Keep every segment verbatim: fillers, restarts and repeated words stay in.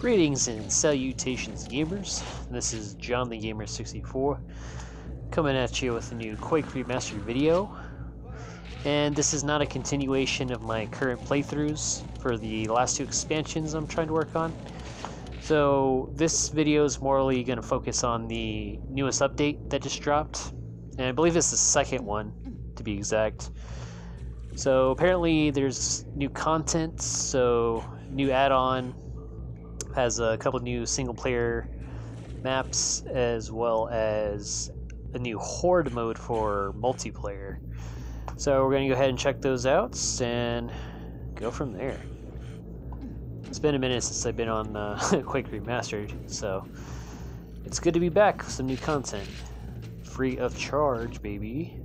Greetings and salutations, gamers. This is John the Gamer sixty-four coming at you with a new Quake Remastered video. And this is not a continuation of my current playthroughs for the last two expansions I'm trying to work on. So this video is morely going to focus on the newest update that just dropped. And I believe it's the second one, to be exact. So apparently there's new content, so new add-on, has a couple new single-player maps as well as a new Horde Mode for multiplayer. So we're going to go ahead and check those out and go from there. It's been a minute since I've been on uh, Quake Remastered, so it's good to be back with some new content. Free of charge, baby.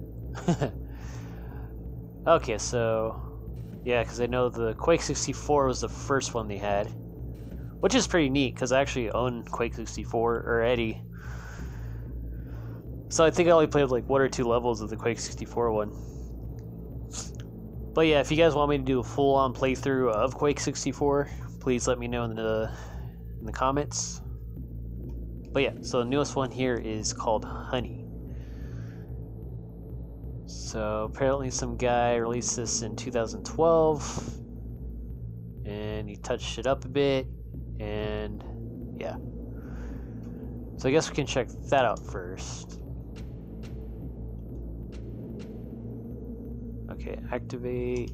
Okay, so yeah, because I know the Quake sixty-four was the first one they had, which is pretty neat because I actually own Quake sixty-four already. So I think I only played like one or two levels of the Quake sixty-four one. But yeah, if you guys want me to do a full-on playthrough of Quake sixty-four, please let me know in the in the comments. But yeah, so the newest one here is called Honey. So apparently some guy released this in two thousand twelve, and he touched it up a bit, and yeah. So I guess we can check that out first. Okay, activate.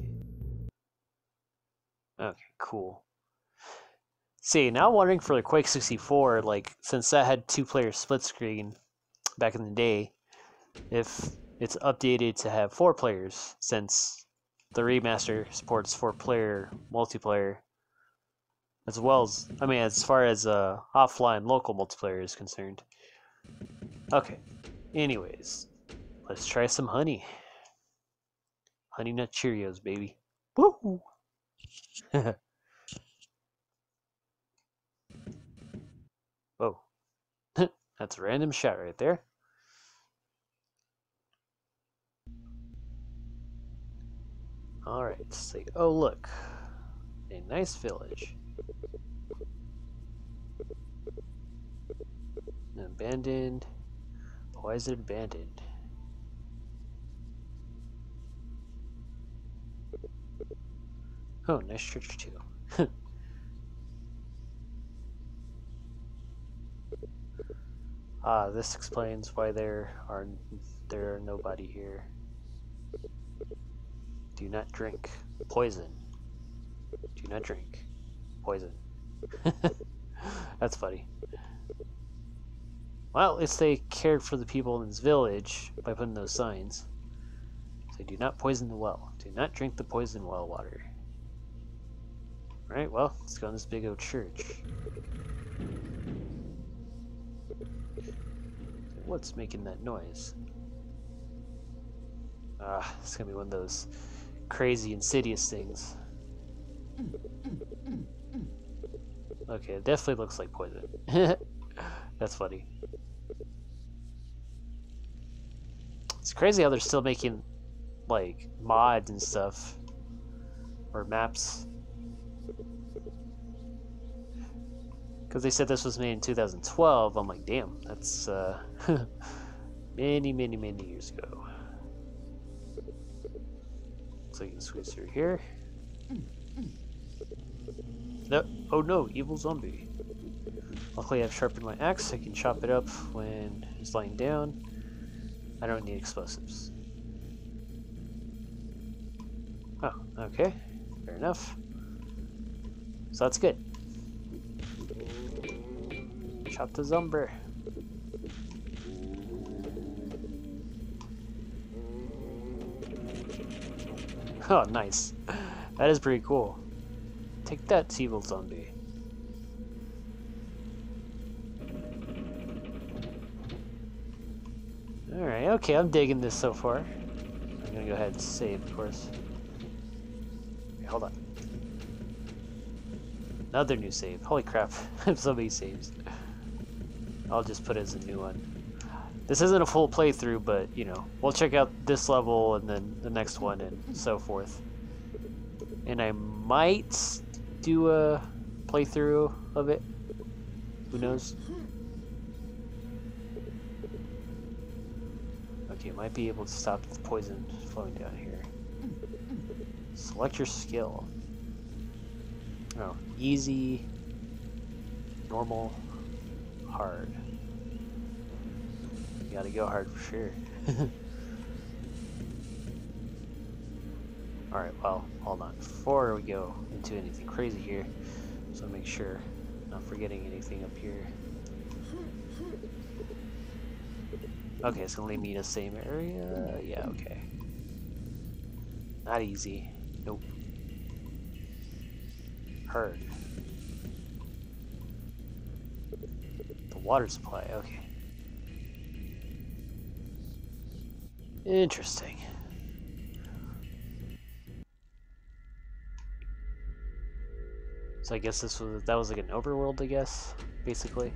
Okay, cool. See, now I'm wondering for the Quake sixty-four, like, since that had two-player split screen back in the day, if it's updated to have four players, since the remaster supports four-player multiplayer, as well as, I mean, as far as uh, offline local multiplayer is concerned. Okay, anyways, let's try some honey. Honey Nut Cheerios, baby. Woo! Whoa. That's a random shot right there. Alright, let's see. Oh, look. A nice village. Abandoned. Why is it abandoned? Oh, nice church too. Ah, this explains why there are there are nobody here. Do not drink poison. Do not drink poison. That's funny. Well, at least they cared for the people in this village by putting those signs. Say, do not poison the well. Do not drink the poison well water. Alright, well, let's go in this big old church. What's making that noise? Ah, it's gonna be one of those crazy, insidious things. Okay, it definitely looks like poison. That's funny. It's crazy how they're still making, like, mods and stuff. Or maps. Because they said this was made in two thousand twelve. I'm like, damn, that's uh, many, many, many years ago. So you can squeeze through here. No, oh no, evil zombie. Luckily I've sharpened my axe. I can chop it up when it's lying down. I don't need explosives. Oh, okay. Fair enough. So that's good. Chop the zombie. Oh, nice. That is pretty cool. Take that, evil zombie. Alright, okay, I'm digging this so far. I'm gonna go ahead and save, of course. Okay, hold on. Another new save. Holy crap. I have so many saves. I'll just put it as a new one. This isn't a full playthrough, but, you know, we'll check out this level and then the next one and so forth. And I might do a playthrough of it. Who knows? Okay, might be able to stop the poison flowing down here. Select your skill. Oh, easy, normal, hard. You gotta go hard for sure. Alright, well, hold on. Before we go into anything crazy here, so make sure I'm not forgetting anything up here. Okay, it's gonna lead me to the same area. Yeah, okay. Not easy. Nope. Hard. The water supply, okay. Interesting. So I guess this was that was like an overworld, I guess, basically.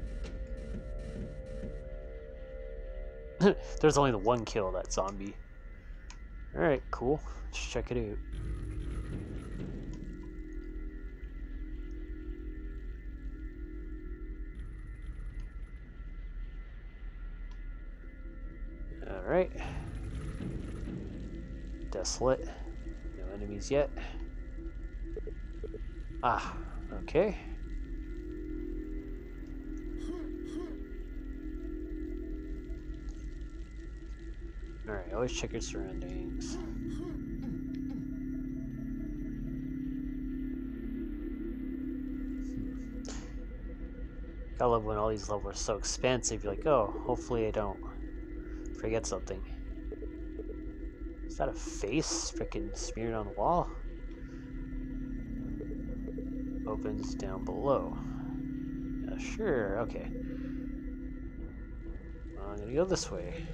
There's only the one kill, that zombie. Alright, cool. Let's check it out. Alright. Desolate. No enemies yet. Ah, okay. Alright, always check your surroundings. I love when all these levels are so expansive. You're like, oh, hopefully I don't forget something. Is that a face freaking smeared on the wall? Opens down below. Yeah, sure, okay. Well, I'm gonna go this way.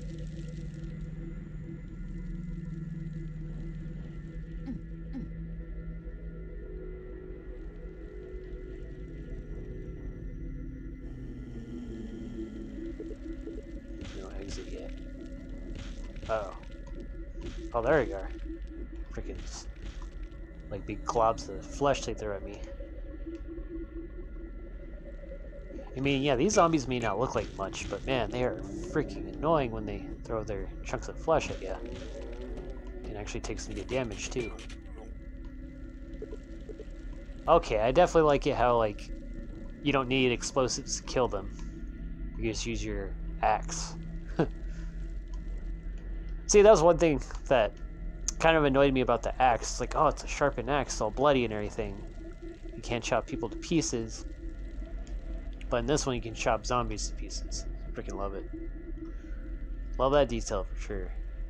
No exit yet. Uh oh. Oh, there you are. Freaking like big globs of flesh they throw at me. I mean, yeah, these zombies may not look like much, but man, they are freaking annoying when they throw their chunks of flesh at you. Can actually take some good damage too. Okay, I definitely like it how like you don't need explosives to kill them. You just use your axe. See, that was one thing that kind of annoyed me about the axe. It's like, oh, it's a sharpened axe, all bloody and everything. You can't chop people to pieces. But in this one, you can chop zombies to pieces. Freaking love it. Love that detail for sure.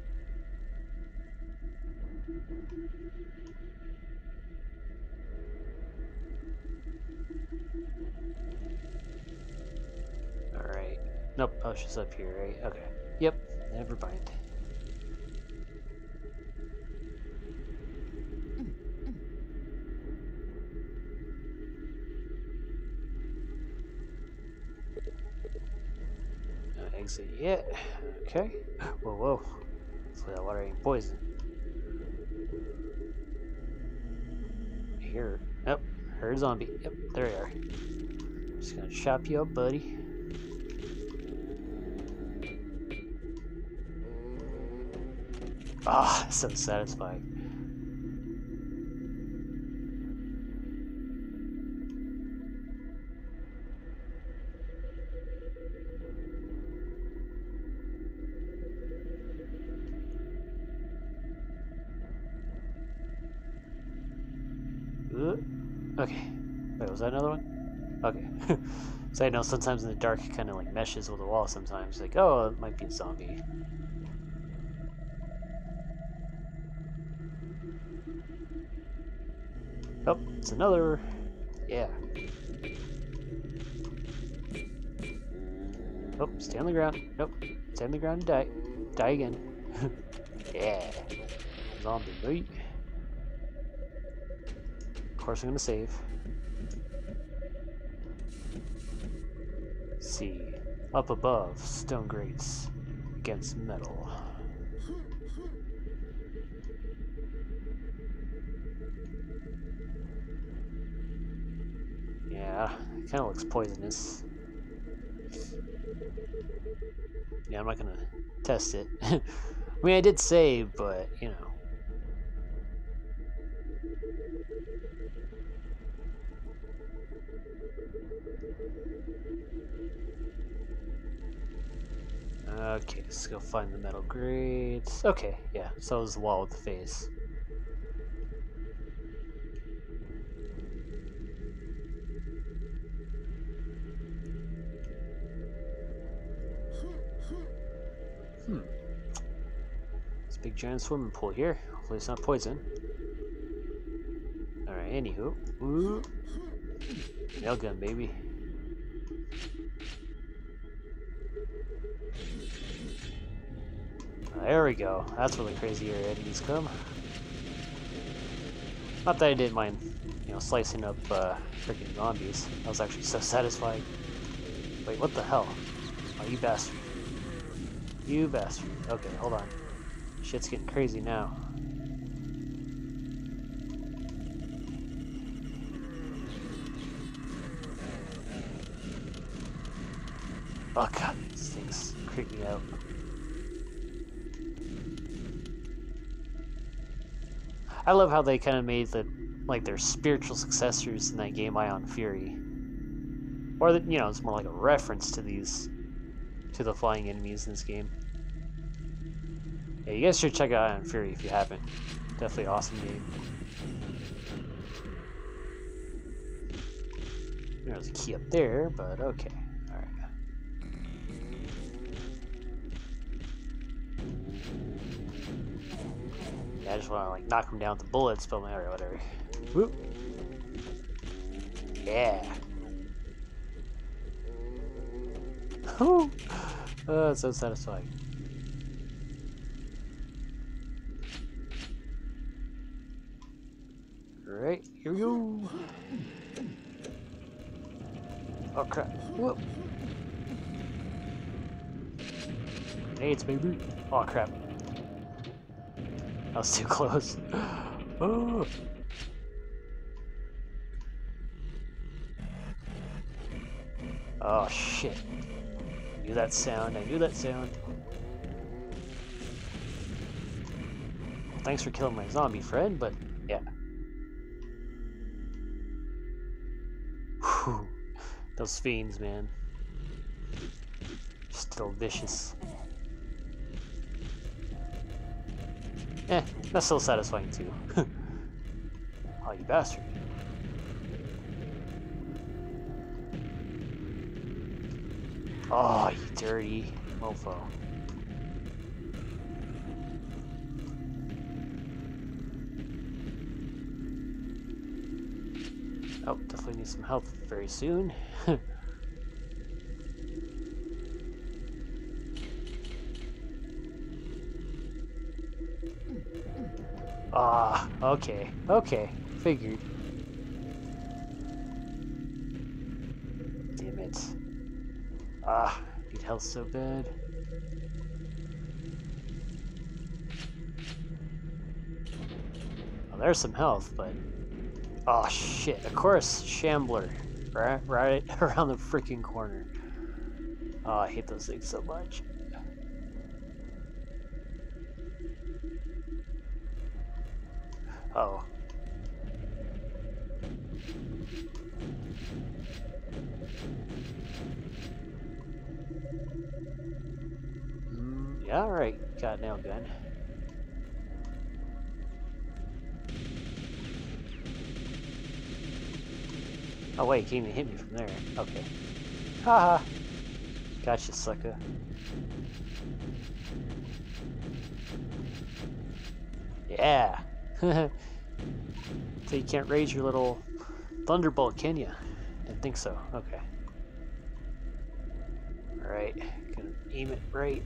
Alright. Nope, oh, it's just up here, right? Okay. Yep, never mind. Exit yet. Okay. Whoa, whoa. Hopefully that water ain't poison. Here. Yep. Heard a zombie. Yep. There you are. Just gonna chop you up, buddy. Ah, so satisfying. Okay. Wait, was that another one? Okay. So I know sometimes in the dark it kind of like meshes with the wall sometimes. Like, oh, it might be a zombie. Oh, it's another. Yeah. Oh, stay on the ground. Nope. Stay on the ground and die. Die again. Yeah. Zombie meat. Of course I'm gonna save. See. Up above, stone grates against metal. Ah, it kind of looks poisonous. Yeah, I'm not gonna test it. I mean, I did save, but, you know. Okay, let's go find the metal grades. Okay, yeah, so is the wall with the face. Hmm. This big giant swimming pool here. Hopefully it's not poison. Alright, anywho. Ooh. Nail gun, baby. There we go. That's where the crazier enemies come. Not that I didn't mind, you know, slicing up uh, freaking zombies. That was actually so satisfying. Wait, what the hell? Oh, you bastard. You bastard. Okay, hold on. Shit's getting crazy now. Oh god, these things creep me out. I love how they kind of made the, like, their spiritual successors in that game Ion Fury. Or, the, you know, it's more like a reference to these, to the flying enemies in this game. Yeah, you guys should check out Ion Fury if you haven't. Definitely awesome game. There's a key up there, but okay. Alright. Yeah, I just want to, like, knock him down with the bullets, but alright, whatever. Whoop. Yeah. Oh, oh, it's so satisfying. Alright, here we go. Oh crap. Whoop. Grenades, baby. Oh crap. That was too close. Oh. Oh shit. I knew that sound. I knew that sound. Thanks for killing my zombie friend, but yeah. Whew. Those fiends, man. Still vicious. Eh, that's still satisfying too. Oh, you bastard. Oh, you dirty mofo. Oh, definitely need some help very soon. Ah, okay, okay, figured. Damn it. Ah, need health so bad. Well, there's some health, but... Oh shit, of course, Shambler. Right, right around the freaking corner. Oh, I hate those things so much. Uh-oh. Mm, yeah, alright. Got a nail gun. Oh wait, he can't even hit me from there. Okay. Haha. Gotcha, sucker. Yeah. So you can't raise your little thunderbolt, can you? Didn't think so. Okay. Alright. Gonna aim it right.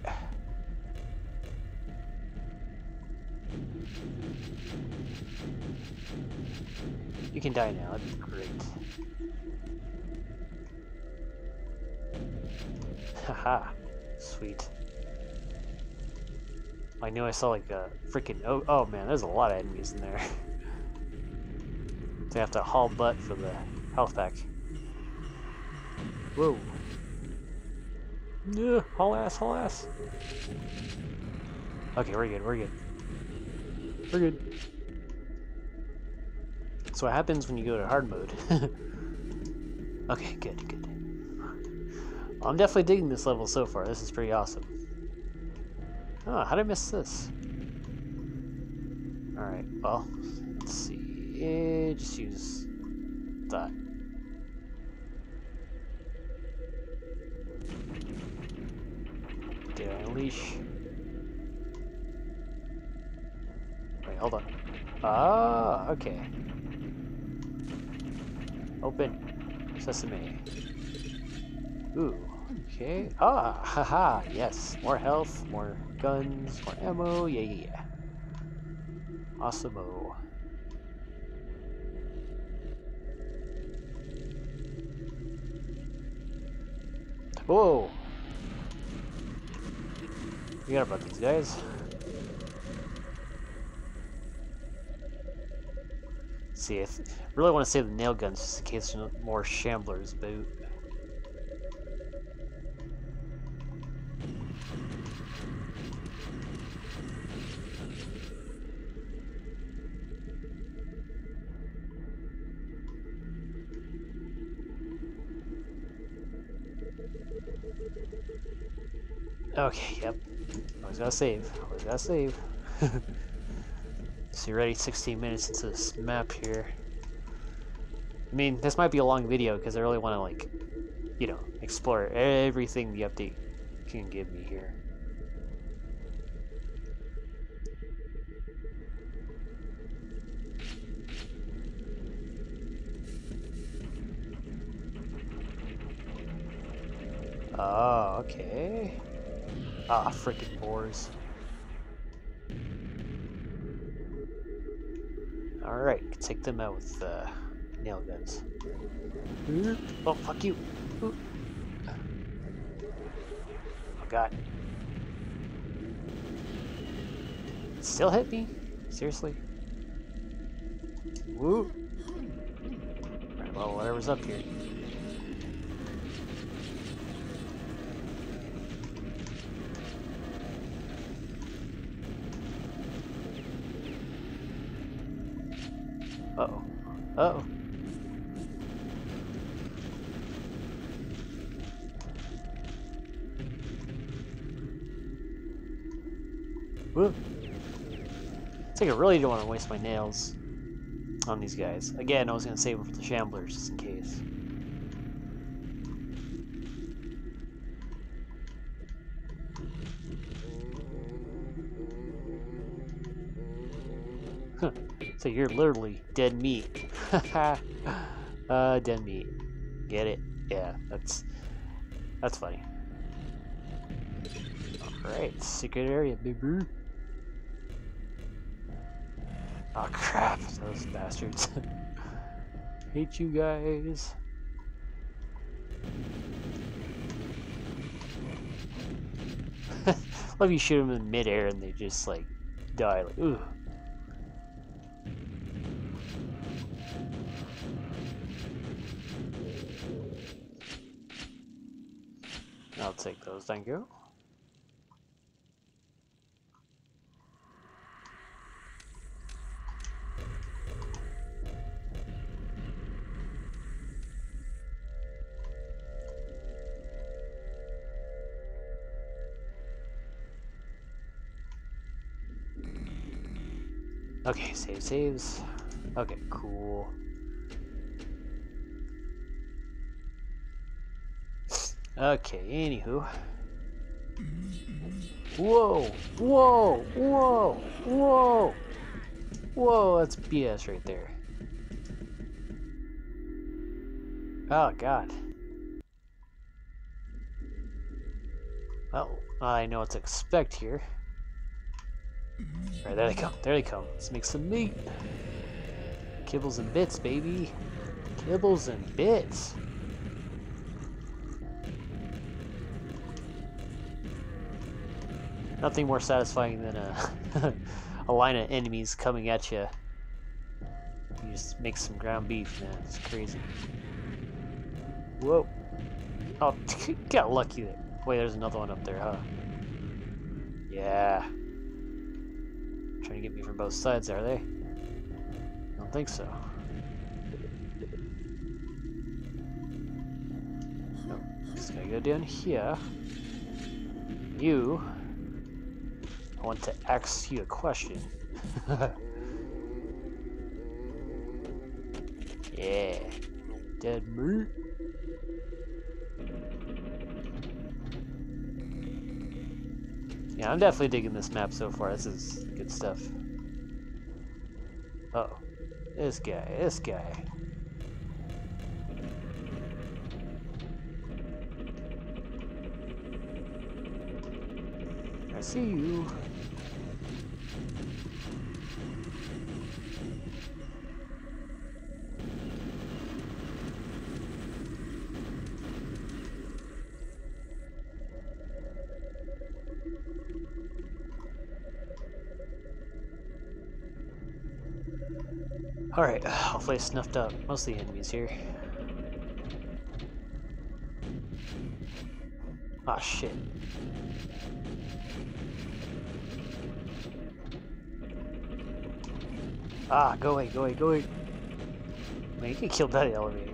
You can die now. That'd be great. Haha. Sweet. I knew I saw like a freaking oh oh man, there's a lot of enemies in there. So I have to haul butt for the health pack. Whoa. Yeah, haul ass, haul ass. Okay, we're good, we're good. We're good. So what happens when you go to hard mode? Okay, good, good. I'm definitely digging this level so far. This is pretty awesome. Oh, how did I miss this? Alright, well, let's see. Eh, just use that. Did I unleash? Wait, hold on. Ah, okay. Open. Sesame. Ooh, okay. Ah, haha, yes. More health, more guns, more ammo. Yeah, yeah, yeah. Awesome-o. Whoa! Forgot about these guys. See, I really want to save the nail guns just in case there's more shamblers about. Okay, yep. Always gotta save. Always gotta save. So you're ready sixteen minutes into this map here. I mean, this might be a long video because I really want to, like, you know, explore everything the update can give me here. Oh, okay. Ah, frickin' boars. Alright, take them out with uh, nail guns. Oh, fuck you. Ooh. Oh, God. It still hit me? Seriously? Woo. Alright, well, whatever's up here. Uh-oh. Uh-oh. Woo. It's like I really don't want to waste my nails on these guys. Again, I was going to save them for the shamblers just in case. Huh. So you're literally dead meat. uh, dead meat. Get it? Yeah, that's that's funny. Alright, secret area, baby. Oh crap, those bastards. Hate you guys. Love you shoot them in midair and they just like die like ooh. I'll take those, thank you. Okay, save saves. Okay, cool. Okay, anywho. Whoa! Whoa! Whoa! Whoa! Whoa, that's B S right there. Oh, God. Well, I know what to expect here. Alright, there they come. There they come. Let's make some meat. Kibbles and bits, baby. Kibbles and bits. Nothing more satisfying than a, a line of enemies coming at you. You just make some ground beef, man. It's crazy. Whoa. Oh, got lucky there. Wait, there's another one up there, huh? Yeah. Trying to get me from both sides, are they? I don't think so. Nope. Just gotta go down here. You. I want to ask you a question. Yeah. Dead meat. Yeah, I'm definitely digging this map so far. This is good stuff. Uh oh. This guy, this guy. I see you. Alright, hopefully I snuffed up most of the enemies here. Ah, shit. Ah, go away, go away, go away. Man, you can kill that elevator.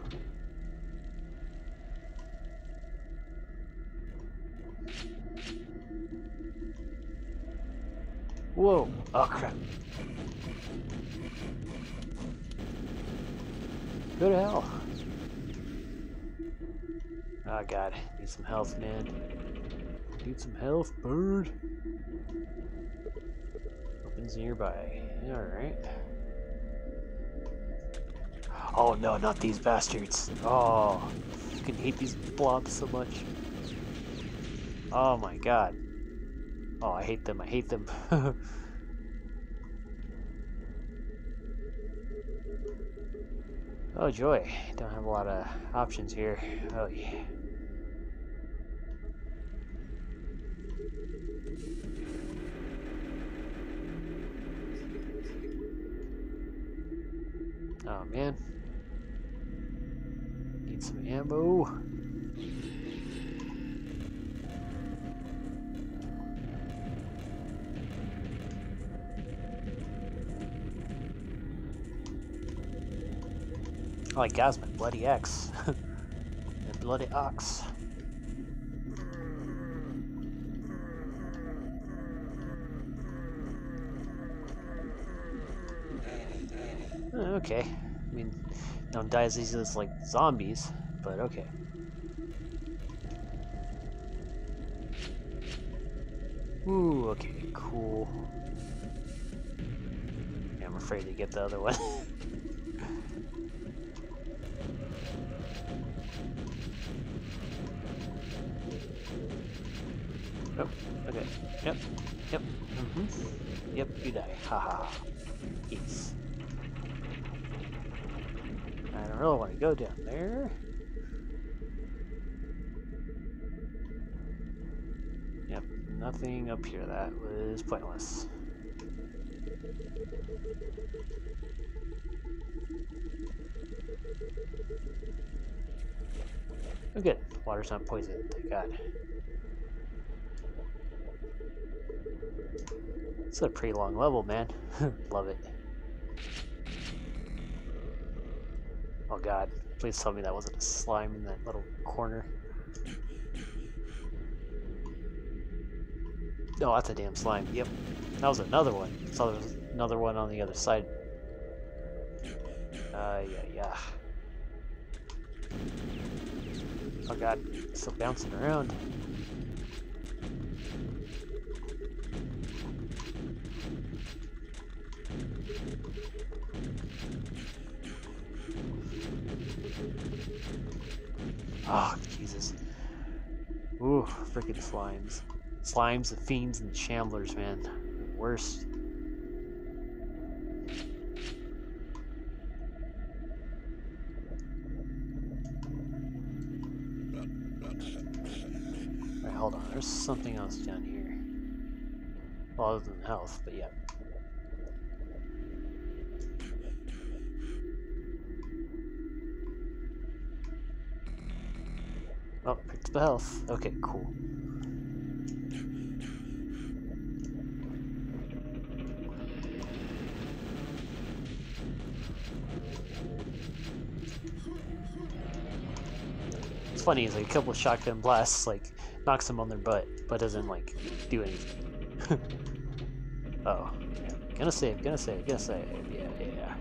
Whoa. Oh, crap. Go to hell. Oh, God. Need some health, man. Need some health, bird. Weapons nearby. Alright. Oh, no, not these bastards. Oh, I fucking hate these blobs so much. Oh, my God. Oh, I hate them. I hate them. Oh, joy. Don't have a lot of options here. Oh, yeah. Oh, man. Need some ammo. Oh my God, my bloody axe. My bloody ox. Oh, okay. I mean, don't die as easily as like zombies, but okay. Ooh, okay, cool. Yeah, I'm afraid to get the other one. Oh, okay. Yep. Yep. Mm-hmm. Yep, you die. Ha ha. Yes. I don't really want to go down there. Yep, nothing up here. That was pointless. Oh, good. Water's not poisoned, thank God. It's a pretty long level, man. Love it. Oh God, please tell me that wasn't a slime in that little corner. No, that's a damn slime. Yep. That was another one. So there was another one on the other side. Uh, yeah, yeah. Oh God, still bouncing around. Oh, Jesus. Ooh, freaking slimes. Slimes, the fiends, and the shamblers, man. Worst. Alright, hold on. There's something else down here. Well, other than health, but yeah. Oh, picked the health. Okay, cool. It's funny, is like a couple of shotgun blasts like knocks them on their butt, but doesn't like do anything. Oh, yeah. Gonna save, gonna save, gonna save. Yeah, yeah.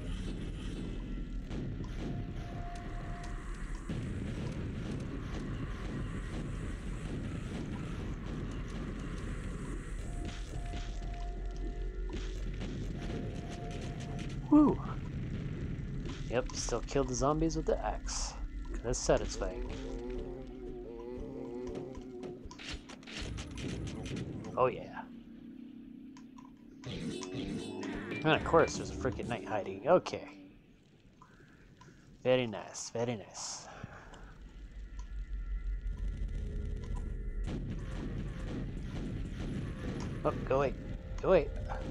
Woo! Yep, still killed the zombies with the axe. That's satisfying. Oh yeah. And of course, there's a freaking knight hiding. Okay. Very nice, very nice. Oh, go away. Go away.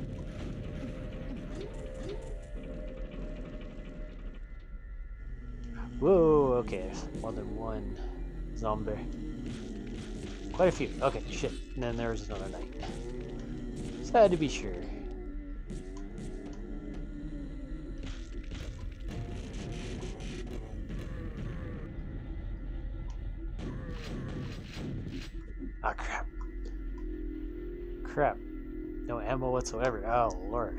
Whoa, okay, there's more than one zombie. Quite a few. Okay, shit. And then there was another knight. Just had to be sure. Ah, crap. Crap. No ammo whatsoever. Oh, Lord.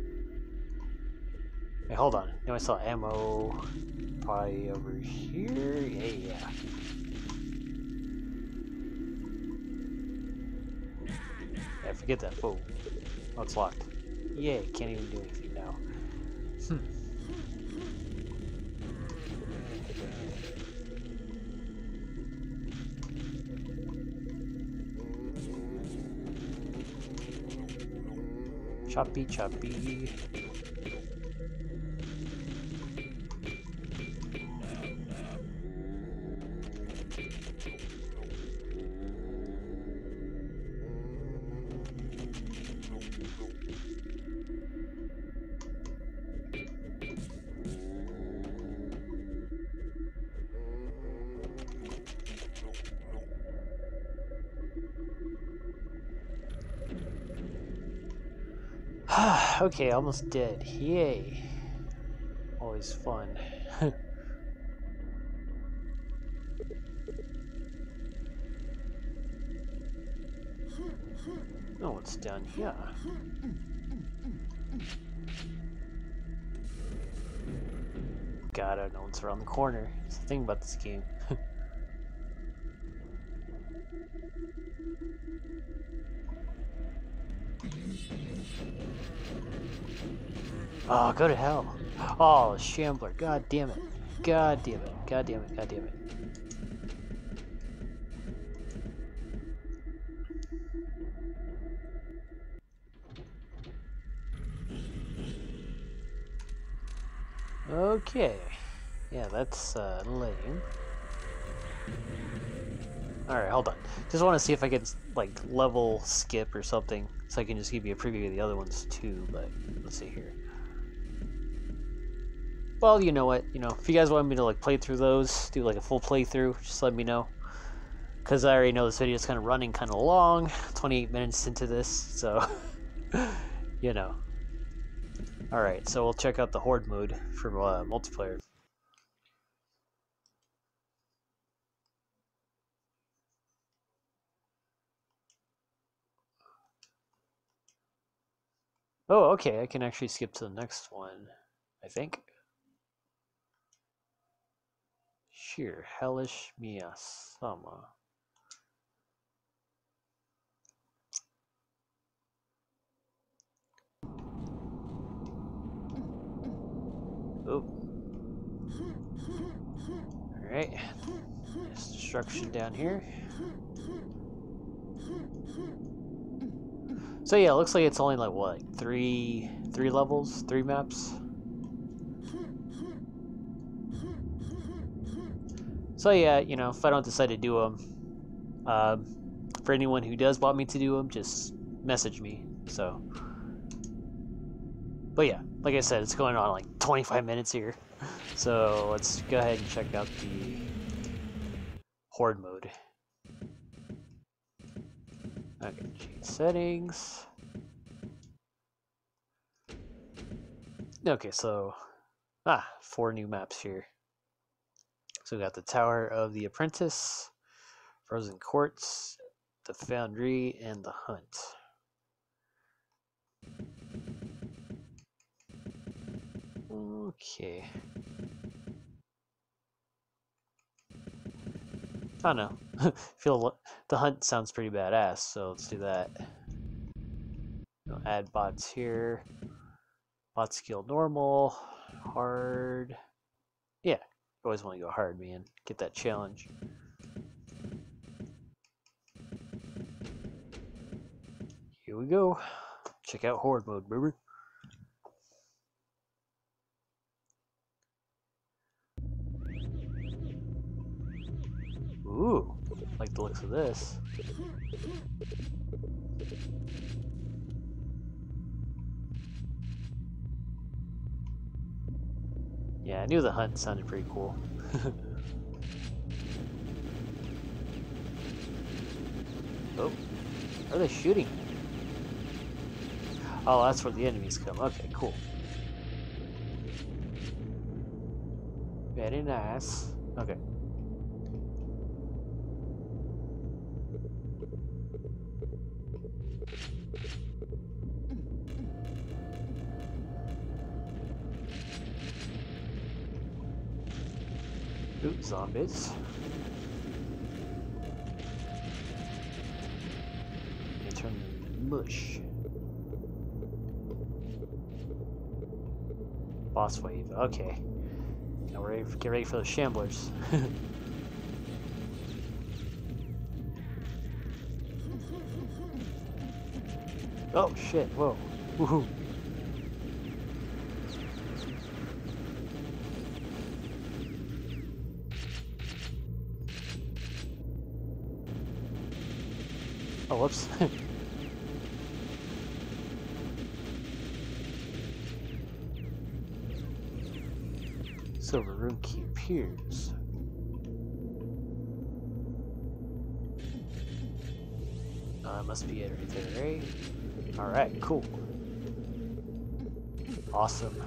Wait, hold on. No, I saw ammo probably over here. Yeah, yeah. I forget that. Whoa. Oh, it's locked. Yay, can't even do anything now. Hmm. Choppy, choppy. Okay, almost dead. Yay. Always fun. Oh, what's down here? God, I don't know what's around the corner. It's the thing about this game. Oh, go to hell. Oh, Shambler. God damn it. God damn it. God damn it. God damn it. Okay. Yeah, that's uh, lame. Alright, hold on. Just want to see if I can, like, level skip or something, so I can just give you a preview of the other ones too, but let's see here. Well, you know what, you know, if you guys want me to, like, play through those, do, like, a full playthrough, just let me know. Because I already know this video is kind of running kind of long, twenty-eight minutes into this, so, you know. Alright, so we'll check out the Horde Mode for uh, multiplayer. Oh, okay, I can actually skip to the next one, I think. Sure, Hellish Miyasama. Oh. Alright. There's destruction down here. So yeah, it looks like it's only like what, three three levels, three maps. So yeah, you know, if I don't decide to do them, uh, for anyone who does want me to do them, just message me. So, but yeah, like I said, it's going on like twenty-five minutes here. So let's go ahead and check out the Horde Mode. Okay, change settings. Okay, so, ah, four new maps here. So we got the Tower of the Apprentice, Frozen Courts, the Foundry, and the Hunt. Okay. I don't know. Feel the Hunt sounds pretty badass, so let's do that. I'll add bots here. Bot skill normal, hard. Yeah, always want to go hard, man. Get that challenge. Here we go. Check out Horde Mode, baby. Ooh, like the looks of this. Yeah, I knew the hunt sounded pretty cool. Oh, are they shooting? Oh, that's where the enemies come. Okay, cool. Very nice. Okay. Ooh, zombies. They turn into mush. Boss wave. Okay. Now we're ready for, get ready for the shamblers. Oh shit! Whoa! Woohoo! Oh, whoops. Silver room key appears. Uh, must be it right there, right? Alright, cool. Awesome.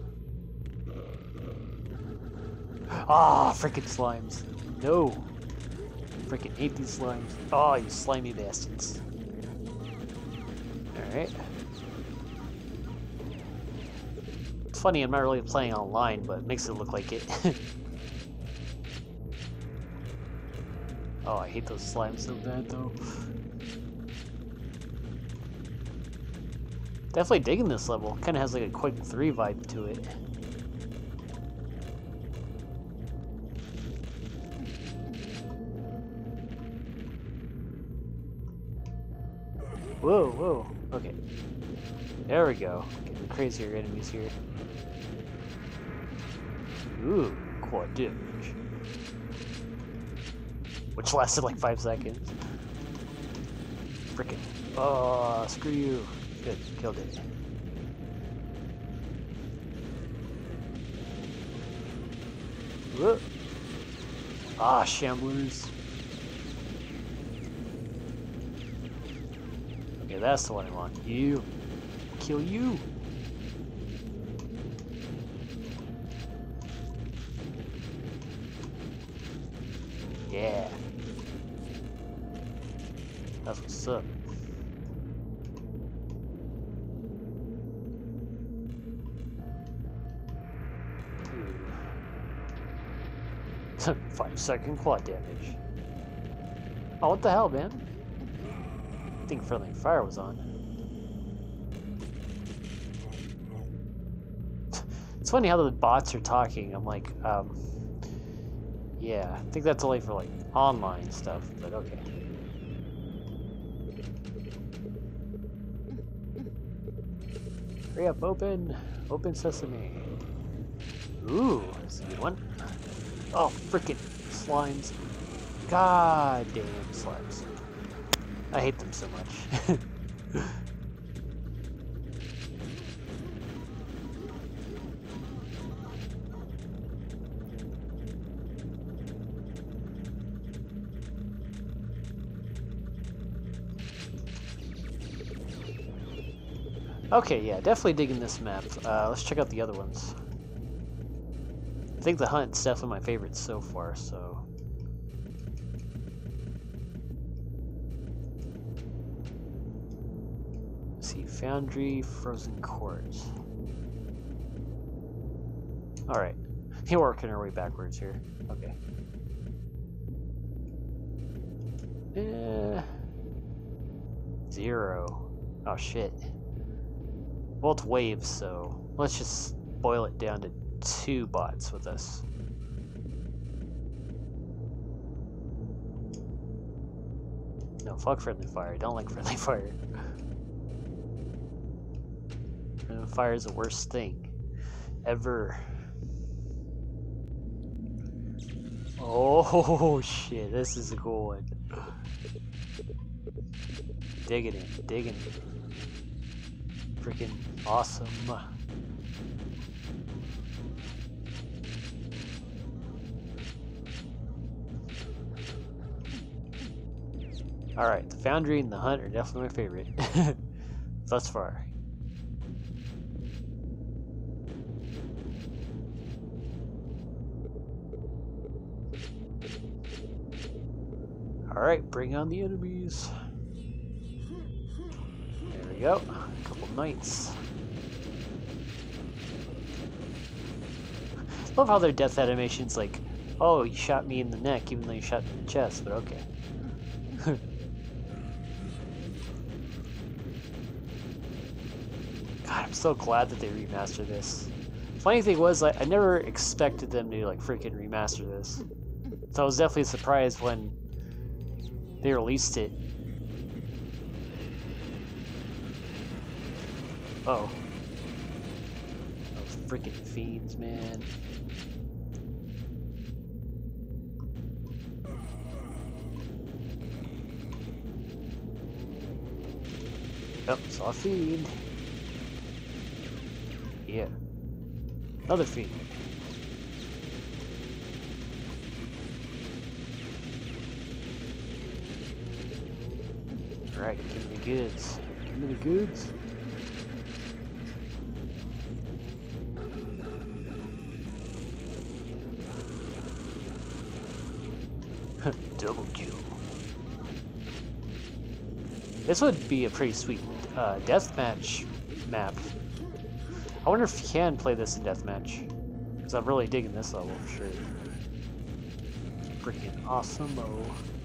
Ah, oh, freaking slimes. No. Freaking hate these slimes. Oh, you slimy bastards. Alright. It's funny, I'm not really playing online, but it makes it look like it. Oh, I hate those slimes so bad, though. Definitely digging this level. Kind of has like a Quake three vibe to it. Whoa, whoa. Okay. There we go. Getting crazier enemies here. Ooh, quad damage. Which lasted like five seconds. Frickin'. Oh, screw you. Good, killed it. Whoa. Ah, shamblers. Okay, that's the one I want. You. Kill you. Yeah. That's what's up. Five second quad damage. Oh, what the hell, man? I think friendly fire was on. It's funny how the bots are talking. I'm like, um, yeah, I think that's only for like online stuff, but okay. Hurry up, open! Open sesame. Ooh, that's a good one. Oh, frickin' slimes. God damn slimes. I hate them so much. Okay, yeah, definitely digging this map. Uh, let's check out the other ones. I think the hunt's definitely my favorite so far, so... Let's see, Foundry, Frozen Court. Alright, we're working our way backwards here. Okay. Eh... Zero. Oh shit. Well, it's waves, so let's just boil it down to two bots with us. No, fuck friendly fire. I don't like friendly fire. Friendly fire is the worst thing ever. Oh shit, this is a cool one. Digging it, digging it. Freaking awesome. Alright, the Foundry and the Hunt are definitely my favorite. Thus far. Alright, bring on the enemies. There we go. A couple knights. Love how their death animation's like, oh, you shot me in the neck even though you shot me in the chest, but okay. God, I'm so glad that they remastered this. Funny thing was, like, I never expected them to like freaking remaster this. So I was definitely surprised when they released it. Uh oh. Those freaking fiends, man. Oh, saw a fiend. Yeah. Another fiend. Alright, give me the goods. Give me the goods. Double kill. This would be a pretty sweet uh, deathmatch map. I wonder if you can play this in deathmatch. Because I'm really digging this level for sure. Freaking awesome-o.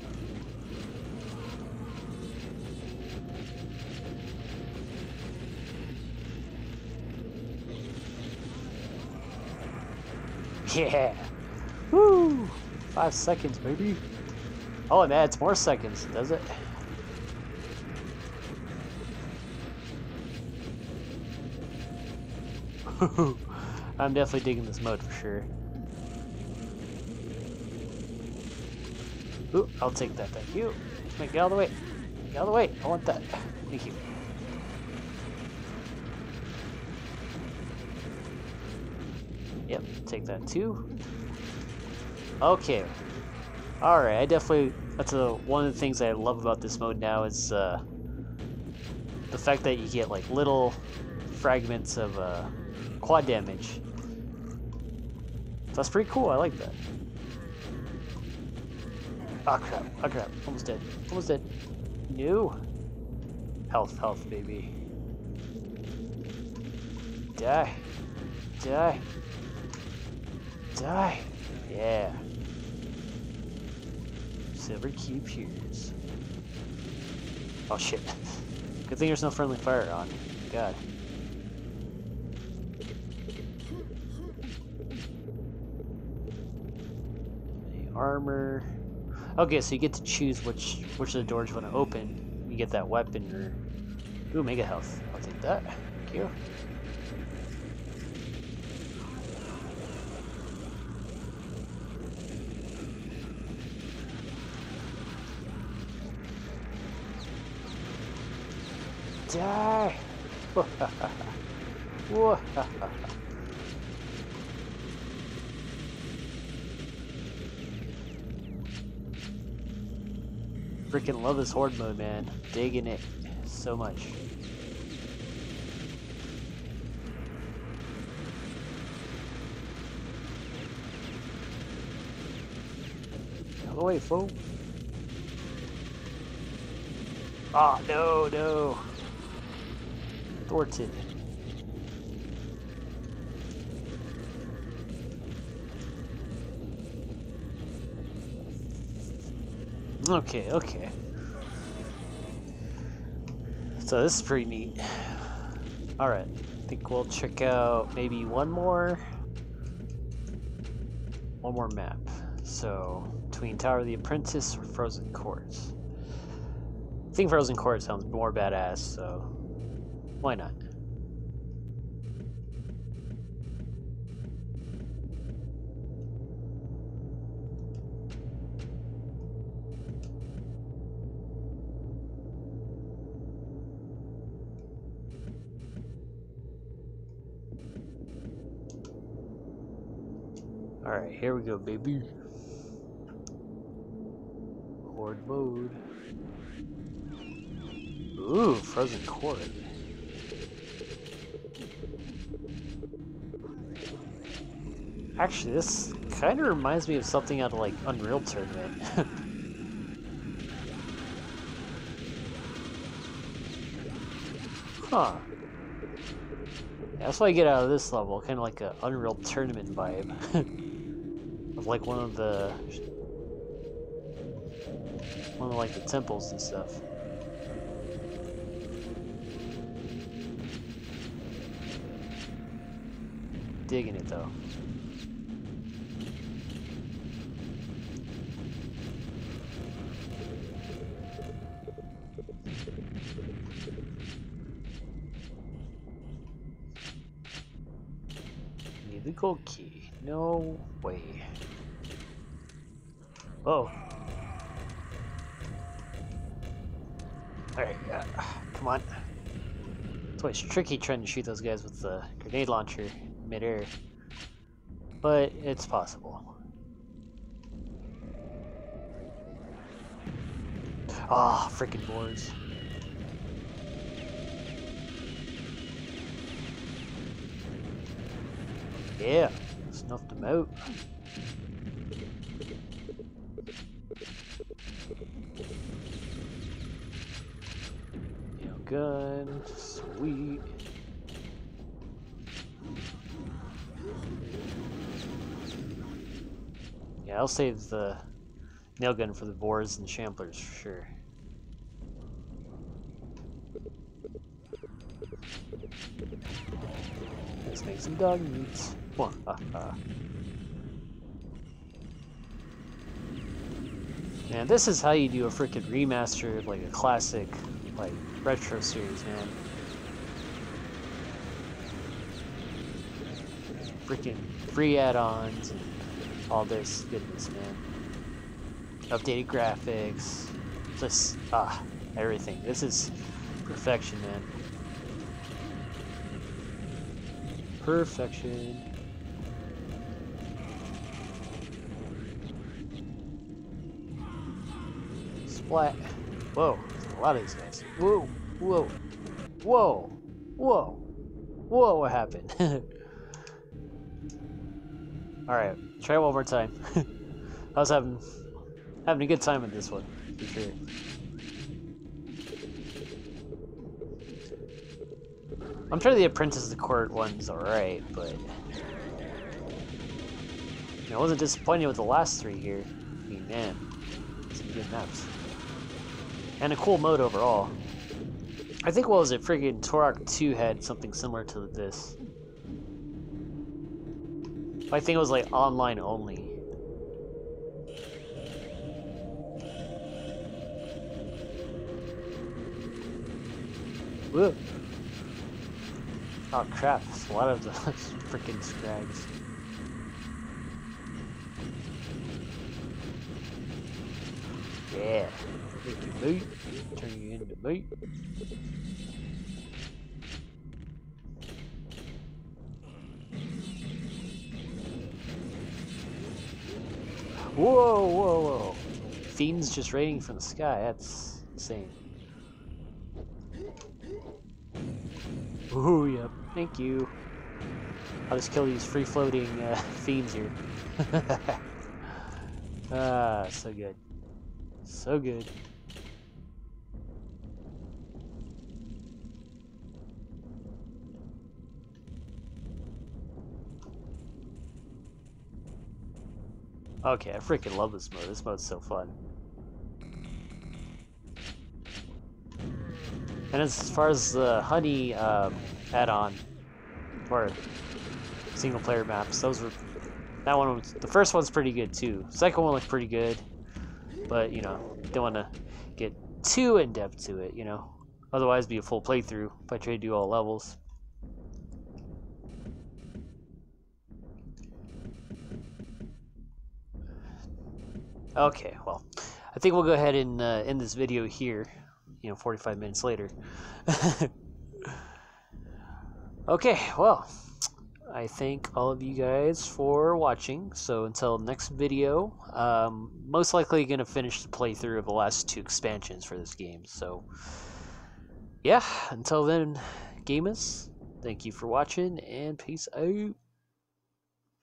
Yeah! Woo! Five seconds, baby. Oh, it adds more seconds, does it? I'm definitely digging this mode for sure. Ooh, I'll take that, thank you. Get out of the way. Get out of the way. I want that. Thank you. Yep, take that too. Okay. Alright, I definitely... That's a, one of the things I love about this mode now is uh, the fact that you get like little fragments of uh, quad damage. That's pretty cool, I like that. Oh crap, oh crap, almost dead, almost dead. No. Health, health, baby. Die. Die. Die. Yeah. Silver cube here's. Oh shit. Good thing there's no friendly fire on. God. The armor. Okay, so you get to choose which which of the doors you want to open. You get that weapon or ooh, mega health. I'll take that. Thank you. Die! Freaking love this Horde mode, man. Digging it so much. Oh wait, fool. Ah, oh, no, no. Thwarted. Okay, okay. So this is pretty neat. Alright, I think we'll check out maybe one more. One more map. So, between Tower of the Apprentice or Frozen Courts. I think Frozen Court sounds more badass, so why not? Alright, here we go, baby. Horde Mode. Ooh, Frozen Court. Actually, this kind of reminds me of something out of like Unreal Tournament. Huh. Yeah, that's what I get out of this level, kind of like a Unreal Tournament vibe. Of like one of the... One of like the temples and stuff. Digging it though. Need the gold key. No way. Oh. Alright, uh, come on. It's always tricky trying to shoot those guys with the grenade launcher mid-air. But it's possible. Ah, oh, freaking boars. Yeah, snuffed them out. Nail gun, sweet. Yeah, I'll save the nail gun for the boars and shamblers for sure. Let's make some dog meats. One, ha, ha. Man, this is how you do a freaking remaster of like a classic, like retro series, man. Freaking free add-ons and all this goodness, man. Updated graphics, just ah, everything. This is perfection, man. Perfection. Splat. Whoa, there's a lot of these guys. Whoa, whoa, whoa, whoa, whoa, what happened? Alright, try it one more time. I was having having a good time with this one, for sure. I'm sure the Apprentice of the Court one's alright, but you know, I wasn't disappointed with the last three here. I mean, man, some good maps. And a cool mode overall. I think, what was it, friggin' Turok two had something similar to this. I think it was like online only. Whoa. Oh crap, it's a lot of those freaking scrags. Yeah. Make you meat. Turn you into meat. Whoa, whoa, whoa. Fiends just raining from the sky. That's insane. Ooh, yep. Thank you. I'll just kill these free-floating uh, fiends here. Ah, so good. So good. Okay, I freaking love this mode. This mode's so fun. And as far as the honey um, add-on, or single-player maps, those were that one was the first one's pretty good too. Second one looked pretty good, but you know, don't want to get too in depth to it. You know, otherwise it'd be a full playthrough if I try to do all levels. Okay, well, I think we'll go ahead and uh, end this video here. You know, forty-five minutes later. Okay, well, I thank all of you guys for watching. So until next video, um, most likely going to finish the playthrough of the last two expansions for this game. So, yeah, until then, gamers, thank you for watching, and peace out.